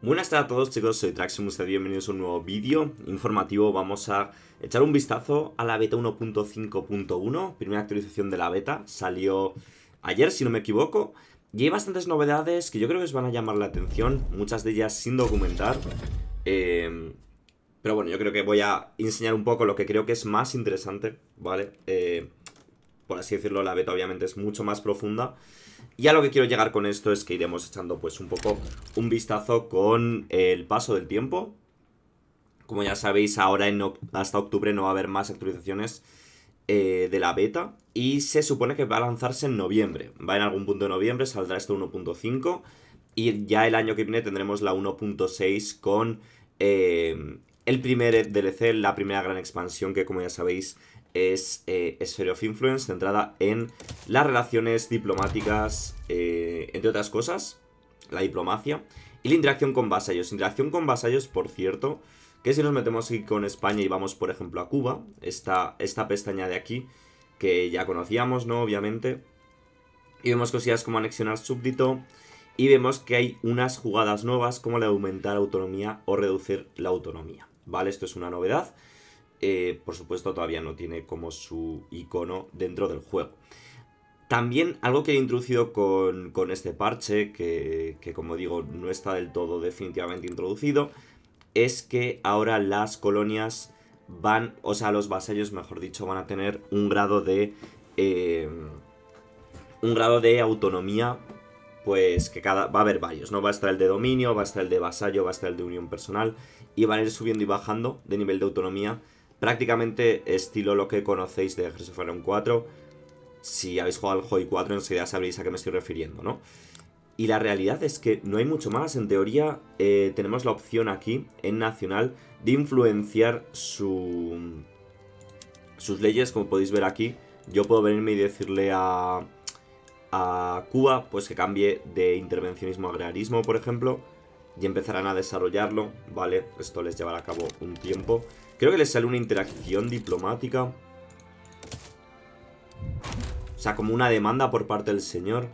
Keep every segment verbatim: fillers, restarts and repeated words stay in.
Buenas tardes a todos, chicos, soy Traximus, bienvenidos a un nuevo vídeo informativo. Vamos a echar un vistazo a la beta uno punto cinco punto uno, primera actualización de la beta, salió ayer si no me equivoco, y hay bastantes novedades que yo creo que os van a llamar la atención, muchas de ellas sin documentar, eh, pero bueno, yo creo que voy a enseñar un poco lo que creo que es más interesante, ¿vale? Eh, por así decirlo, la beta obviamente es mucho más profunda. Y a lo que quiero llegar con esto es que iremos echando pues un poco un vistazo con el paso del tiempo. Como ya sabéis, ahora en, hasta octubre no va a haber más actualizaciones eh, de la beta. Y se supone que va a lanzarse en noviembre. Va en algún punto de noviembre, saldrá esto uno punto cinco. Y ya el año que viene tendremos la uno punto seis con eh, el primer D L C, la primera gran expansión que, como ya sabéis, es eh, Sphere of Influence, centrada en las relaciones diplomáticas, eh, entre otras cosas, la diplomacia, y la interacción con vasallos. Interacción con vasallos, por cierto, que si nos metemos aquí con España y vamos, por ejemplo, a Cuba, esta, esta pestaña de aquí, que ya conocíamos, ¿no? Obviamente, y vemos cosillas como anexionar súbdito, y vemos que hay unas jugadas nuevas como la de aumentar autonomía o reducir la autonomía, ¿vale? Esto es una novedad. Eh, por supuesto todavía no tiene como su icono dentro del juego. También algo que he introducido con, con este parche, que, que como digo no está del todo definitivamente introducido, es que ahora las colonias van, o sea los vasallos mejor dicho, van a tener un grado de eh, un grado de autonomía, pues que cada va a haber varios, ¿no? Va a estar el de dominio, va a estar el de vasallo, va a estar el de unión personal, y van a ir subiendo y bajando de nivel de autonomía. Prácticamente estilo lo que conocéis de Hearts of Iron cuatro. Si habéis jugado al H O I cuatro enseguida sabréis a qué me estoy refiriendo, ¿no? Y la realidad es que no hay mucho más. En teoría eh, tenemos la opción aquí, en Nacional, de influenciar su, sus leyes, como podéis ver aquí. Yo puedo venirme y decirle a, a Cuba pues que cambie de intervencionismo a agrarismo, por ejemplo, y empezarán a desarrollarlo, ¿vale? Esto les llevará a cabo un tiempo. Creo que les sale una interacción diplomática. O sea, como una demanda por parte del señor.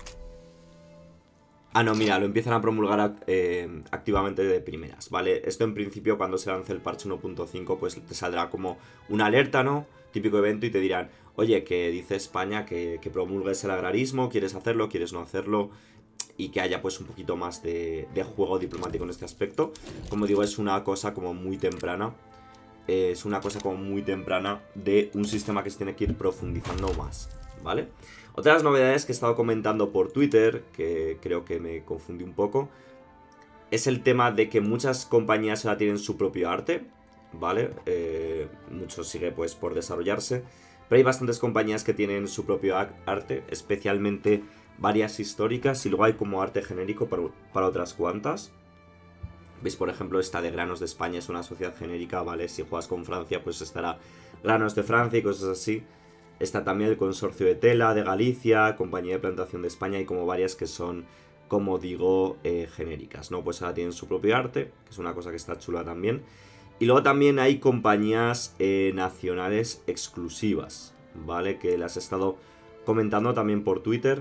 Ah, no, mira, lo empiezan a promulgar eh, activamente de primeras, ¿vale? Esto en principio cuando se lance el parche uno punto cinco pues te saldrá como una alerta, ¿no? Típico evento y te dirán, oye, que dice España que, que promulgues el agrarismo, ¿quieres hacerlo? ¿Quieres no hacerlo? Y que haya pues un poquito más de, de juego diplomático en este aspecto. Como digo, es una cosa como muy temprana. Es una cosa como muy temprana de un sistema que se tiene que ir profundizando más, ¿vale? Otras novedades que he estado comentando por Twitter, que creo que me confundí un poco, es el tema de que muchas compañías ahora tienen su propio arte, ¿vale? Eh, mucho sigue pues por desarrollarse, pero hay bastantes compañías que tienen su propio arte, especialmente varias históricas, y luego hay como arte genérico para, para otras cuantas. ¿Veis? Por ejemplo, esta de Granos de España es una sociedad genérica, ¿vale? Si juegas con Francia, pues estará Granos de Francia y cosas así. Está también el Consorcio de Tela de Galicia, Compañía de Plantación de España y como varias que son, como digo, eh, genéricas, ¿no? Pues ahora tienen su propio arte, que es una cosa que está chula también. Y luego también hay compañías eh, nacionales exclusivas, ¿vale? Que las he estado comentando también por Twitter.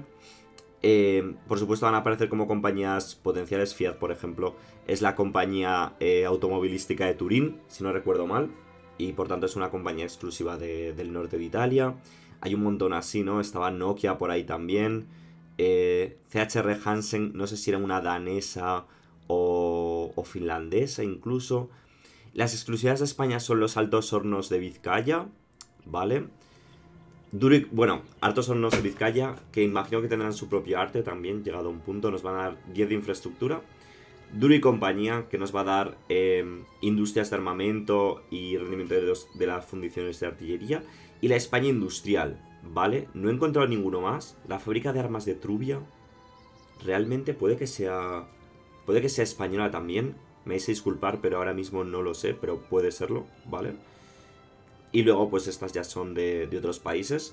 Eh, por supuesto van a aparecer como compañías potenciales. Fiat, por ejemplo, es la compañía eh, automovilística de Turín, si no recuerdo mal, y por tanto es una compañía exclusiva de, del norte de Italia. Hay un montón así, ¿no? Estaba Nokia por ahí también, eh, C H R Hansen, no sé si era una danesa o, o finlandesa incluso. Las exclusivas de España son los Altos Hornos de Vizcaya, ¿vale? Duro, bueno, Altos Hornos de Vizcaya, que imagino que tendrán su propio arte también, llegado a un punto, nos van a dar diez de infraestructura. Duro y compañía, que nos va a dar eh, industrias de armamento y rendimiento de, los, de las fundiciones de artillería. Y la España industrial, ¿vale? No he encontrado ninguno más. La fábrica de armas de Trubia, realmente puede que sea, puede que sea española también. Me vais a disculpar, pero ahora mismo no lo sé, pero puede serlo, ¿vale? Y luego pues estas ya son de, de otros países.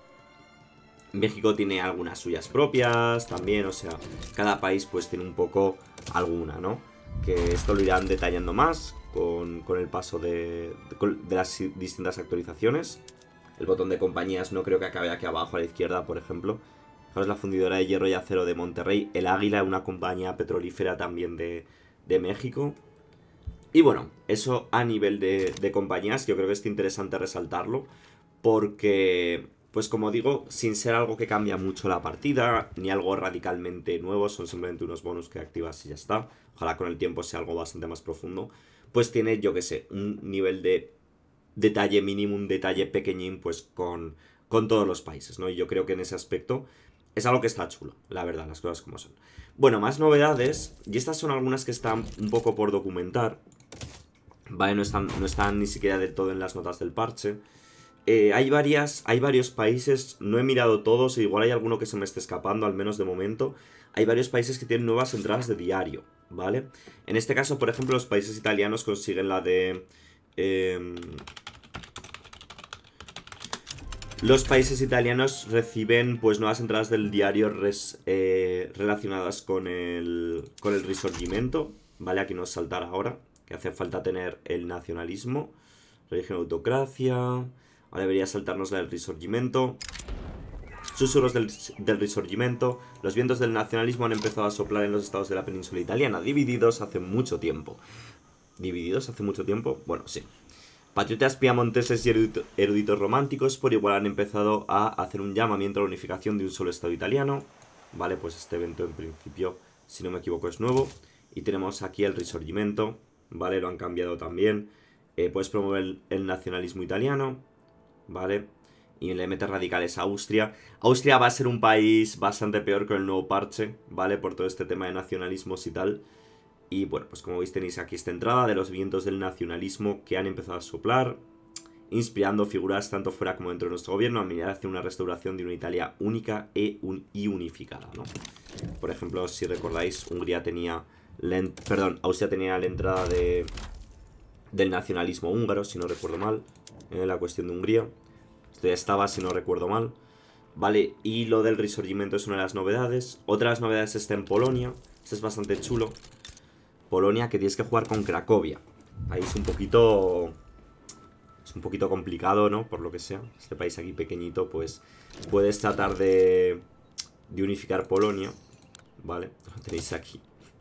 México tiene algunas suyas propias también, o sea, cada país pues tiene un poco alguna, ¿no? Que esto lo irán detallando más con, con el paso de, de, de las distintas actualizaciones. El botón de compañías no creo que acabe aquí abajo a la izquierda, por ejemplo. Fijaos la fundidora de hierro y acero de Monterrey. El Águila, una compañía petrolífera también de, de México. Y bueno, eso a nivel de, de compañías, yo creo que es interesante resaltarlo, porque, pues como digo, sin ser algo que cambia mucho la partida, ni algo radicalmente nuevo, son simplemente unos bonus que activas y ya está. Ojalá con el tiempo sea algo bastante más profundo. Pues tiene, yo que sé, un nivel de detalle mínimo, un detalle pequeñín, pues con, con todos los países, ¿no? Y yo creo que en ese aspecto es algo que está chulo, la verdad, las cosas como son. Bueno, más novedades, y estas son algunas que están un poco por documentar, ¿vale? No están, no están ni siquiera del todo en las notas del parche. Eh, hay varias, hay varios países, no he mirado todos, igual hay alguno que se me esté escapando, al menos de momento. Hay varios países que tienen nuevas entradas de diario, ¿vale? En este caso, por ejemplo, los países italianos consiguen la de... Eh, los países italianos reciben pues nuevas entradas del diario res, eh, relacionadas con el, con el Risorgimento, ¿vale? Aquí nos saltará ahora, que hace falta tener el nacionalismo, religión, autocracia... Ahora debería saltarnos la del Risorgimento. Susurros del, del Risorgimento. Los vientos del nacionalismo han empezado a soplar en los estados de la península italiana, divididos hace mucho tiempo. ¿Divididos hace mucho tiempo? Bueno, sí. Patriotas piamonteses y erudito, eruditos románticos por igual han empezado a hacer un llamamiento a la unificación de un solo estado italiano. Vale, pues este evento en principio, si no me equivoco, es nuevo. Y tenemos aquí el Risorgimento. Vale, lo han cambiado también. Eh, puedes promover el, el nacionalismo italiano. ¿Vale? Y le mete radicales a Austria. Austria va a ser un país bastante peor con el nuevo parche, ¿vale? Por todo este tema de nacionalismos y tal. Y bueno, pues como veis tenéis aquí esta entrada de los vientos del nacionalismo que han empezado a soplar, inspirando figuras tanto fuera como dentro de nuestro gobierno a mirar hacia una restauración de una Italia única e un y unificada, ¿no? Por ejemplo, si recordáis, Hungría tenía... La perdón, Austria tenía la entrada de... del nacionalismo húngaro, si no recuerdo mal. En la cuestión de Hungría. Esto ya estaba, si no recuerdo mal. Vale, y lo del Risorgimento es una de las novedades. Otra de las novedades está en Polonia. Este es bastante chulo. Polonia, que tienes que jugar con Cracovia. Ahí es un poquito... Es un poquito complicado, ¿no? Por lo que sea. Este país aquí pequeñito, pues... Puedes tratar de... De unificar Polonia. Vale, lo tenéis aquí.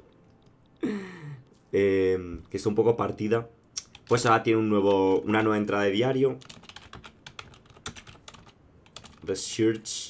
eh, que está un poco partida. Pues ahora tiene un nuevo, una nueva entrada de diario. Research.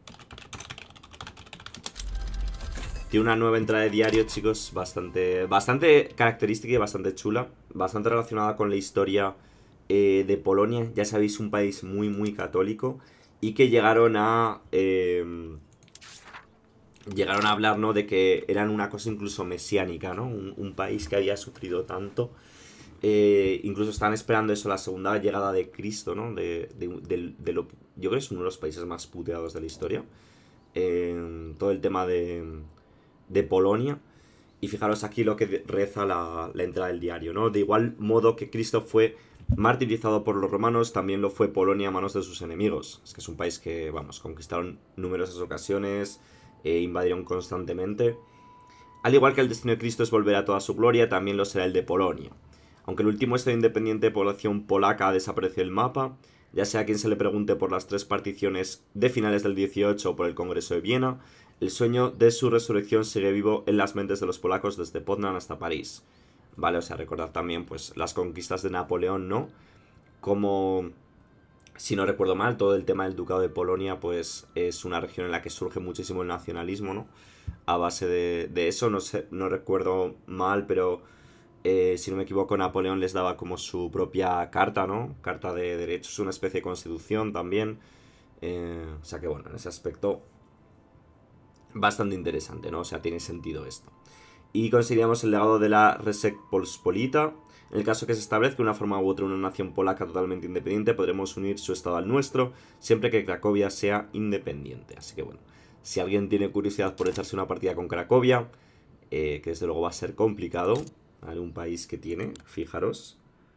Tiene una nueva entrada de diario, chicos, bastante, bastante característica y bastante chula. Bastante relacionada con la historia eh, de Polonia. Ya sabéis, un país muy, muy católico. Y que llegaron a... Eh, llegaron a hablar, ¿no? De que eran una cosa incluso mesiánica, ¿no? Un, un país que había sufrido tanto... Eh, incluso están esperando eso, la segunda llegada de Cristo, ¿no? De, de, de, de lo, yo creo que es uno de los países más puteados de la historia. Eh, todo el tema de, de Polonia. Y fijaros aquí lo que reza la, la entrada del diario, ¿no? De igual modo que Cristo fue martirizado por los romanos, también lo fue Polonia a manos de sus enemigos. Es que es un país que, vamos, conquistaron numerosas ocasiones, eh, invadieron constantemente. Al igual que el destino de Cristo es volver a toda su gloria, también lo será el de Polonia. Aunque el último estado independiente de población polaca ha desaparecido del mapa, ya sea a quien se le pregunte por las tres particiones de finales del dieciocho o por el Congreso de Viena, el sueño de su resurrección sigue vivo en las mentes de los polacos desde Poznan hasta París. Vale, o sea, recordad también pues las conquistas de Napoleón, ¿no? Como, si no recuerdo mal, todo el tema del Ducado de Polonia pues es una región en la que surge muchísimo el nacionalismo, ¿no? A base de, de eso, no sé, no recuerdo mal, pero... Eh, si no me equivoco, Napoleón les daba como su propia carta, ¿no? Carta de derechos, una especie de constitución también. Eh, o sea que bueno, en ese aspecto bastante interesante, ¿no? O sea, tiene sentido esto. Y conseguiríamos el legado de la Rzeczpospolita. En el caso que se establezca de una forma u otra una nación polaca totalmente independiente, podremos unir su estado al nuestro, siempre que Cracovia sea independiente. Así que bueno, si alguien tiene curiosidad por echarse una partida con Cracovia, eh, que desde luego va a ser complicado... ¿Vale? Un país que tiene, fijaros,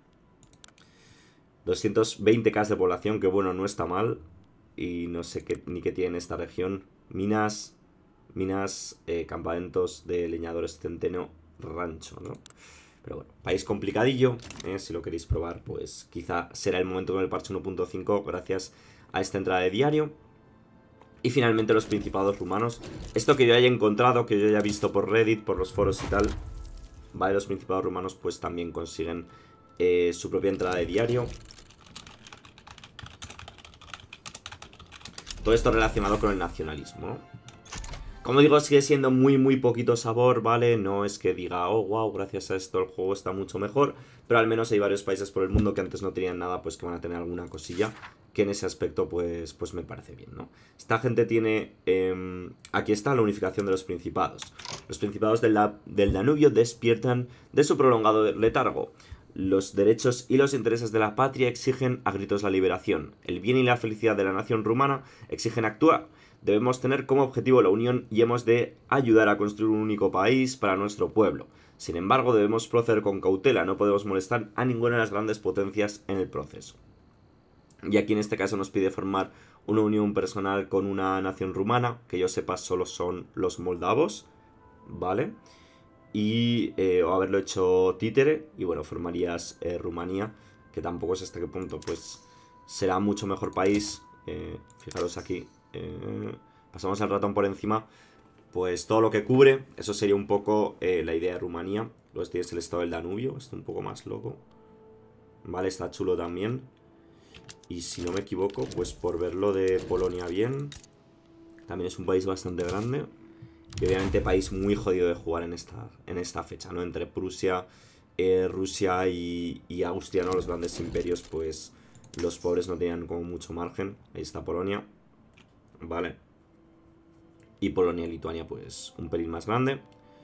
doscientos veinte mil de población, que bueno, no está mal. Y no sé qué, ni qué tiene esta región. Minas, minas, eh, campamentos de leñadores, centeno, rancho, ¿no? Pero bueno, país complicadillo, ¿eh? Si lo queréis probar, pues quizá será el momento con el parche uno punto cinco gracias a esta entrada de diario. Y finalmente los principados rumanos. Esto que yo haya encontrado, que yo haya visto por Reddit, por los foros y tal... ¿vale? Los principados rumanos pues también consiguen eh, su propia entrada de diario. Todo esto relacionado con el nacionalismo, ¿no? Como digo, sigue siendo muy muy poquito sabor, ¿vale? No es que diga, oh, wow, gracias a esto el juego está mucho mejor, pero al menos hay varios países por el mundo que antes no tenían nada, pues que van a tener alguna cosilla, que en ese aspecto pues, pues me parece bien, ¿no? Esta gente tiene... Eh, aquí está la unificación de los principados. Los principados del, del Danubio despiertan de su prolongado letargo. Los derechos y los intereses de la patria exigen a gritos la liberación. El bien y la felicidad de la nación rumana exigen actuar. Debemos tener como objetivo la unión y hemos de ayudar a construir un único país para nuestro pueblo. Sin embargo, debemos proceder con cautela, no podemos molestar a ninguna de las grandes potencias en el proceso. Y aquí en este caso nos pide formar una unión personal con una nación rumana, que yo sepa solo son los moldavos, ¿vale? Y eh, o haberlo hecho títere, y bueno, formarías eh, Rumanía, que tampoco sé hasta qué punto pues será mucho mejor país. Eh, fijaros aquí. Eh, pasamos el ratón por encima, pues todo lo que cubre, eso sería un poco eh, la idea de Rumanía. Luego tienes el estado del Danubio, está un poco más loco, vale, está chulo también. Y si no me equivoco, pues por verlo de Polonia bien, también es un país bastante grande y obviamente país muy jodido de jugar en esta, en esta fecha, ¿no? Entre Prusia, eh, Rusia y, y Austria, ¿no? Los grandes imperios, pues los pobres no tenían como mucho margen. Ahí está Polonia. Vale. Y Polonia y Lituania, pues, un pelín más grande.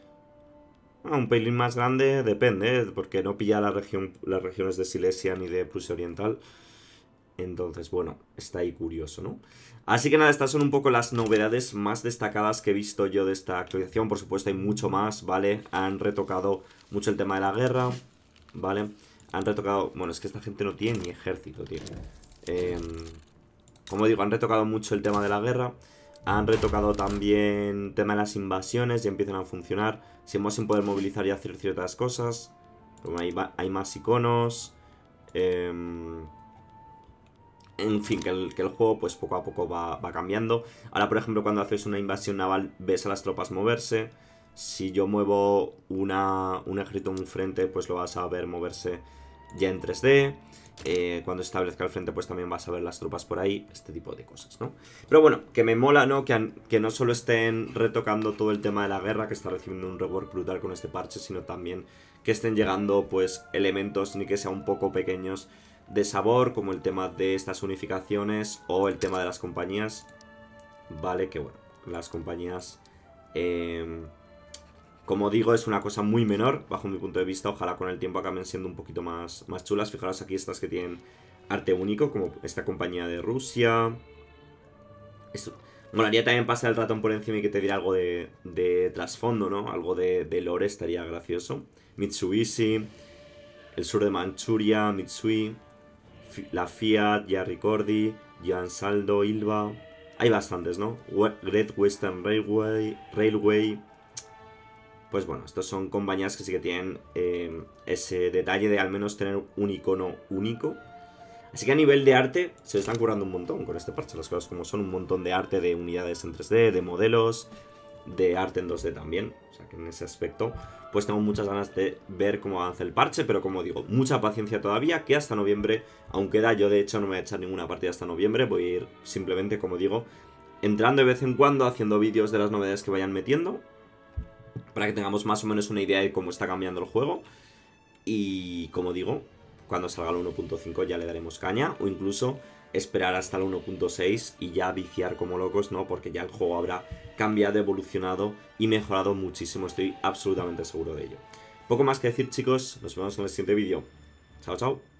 Ah, un pelín más grande, depende, ¿eh? Porque no pilla la región, las regiones de Silesia ni de Prusia Oriental. Entonces, bueno, está ahí curioso, ¿no? Así que nada, estas son un poco las novedades más destacadas que he visto yo de esta actualización. Por supuesto, hay mucho más, ¿vale? Han retocado mucho el tema de la guerra, ¿vale? Han retocado... Bueno, es que esta gente no tiene ni ejército, tío. Eh... Como digo, han retocado mucho el tema de la guerra. Han retocado también el tema de las invasiones. Ya empiezan a funcionar. Seguimos sin poder movilizar y hacer ciertas cosas. Como hay, hay más iconos. Eh, en fin, que el, que el juego pues poco a poco va, va cambiando. Ahora, por ejemplo, cuando haces una invasión naval, ves a las tropas moverse. Si yo muevo una, un ejército en un frente, pues lo vas a ver moverse ya en tres D. Eh, cuando establezca el frente pues también vas a ver las tropas por ahí, este tipo de cosas, ¿no? Pero bueno, que me mola, ¿no? Que, han, que no solo estén retocando todo el tema de la guerra, que está recibiendo un rework brutal con este parche, sino también que estén llegando pues elementos, ni que sean un poco pequeños, de sabor, como el tema de estas unificaciones o el tema de las compañías. Vale, que bueno, las compañías... Eh, Como digo, es una cosa muy menor, bajo mi punto de vista. Ojalá con el tiempo acaben siendo un poquito más, más chulas. Fijaros aquí estas que tienen arte único, como esta compañía de Rusia. Esto. Molaría también pasar el ratón por encima y que te diera algo de, de trasfondo, ¿no? Algo de, de lore, estaría gracioso. Mitsubishi, el sur de Manchuria, Mitsui, la Fiat, Yarri Cordi, Joan Saldo, Ilva. Hay bastantes, ¿no? Great Western Railway, Railway. Pues bueno, estos son compañías que sí que tienen eh, ese detalle de al menos tener un icono único. Así que a nivel de arte se están currando un montón con este parche. Las cosas como son, un montón de arte de unidades en tres D, de modelos, de arte en dos D también. O sea que en ese aspecto pues tengo muchas ganas de ver cómo avanza el parche. Pero como digo, mucha paciencia todavía, que hasta noviembre aún queda. Yo de hecho no me voy a echar ninguna partida hasta noviembre. Voy a ir simplemente, como digo, entrando de vez en cuando, haciendo vídeos de las novedades que vayan metiendo, para que tengamos más o menos una idea de cómo está cambiando el juego. Y como digo, cuando salga el uno punto cinco ya le daremos caña. O incluso esperar hasta el uno punto seis y ya viciar como locos, ¿no? Porque ya el juego habrá cambiado, evolucionado y mejorado muchísimo. Estoy absolutamente seguro de ello. Poco más que decir, chicos. Nos vemos en el siguiente vídeo. Chao, chao.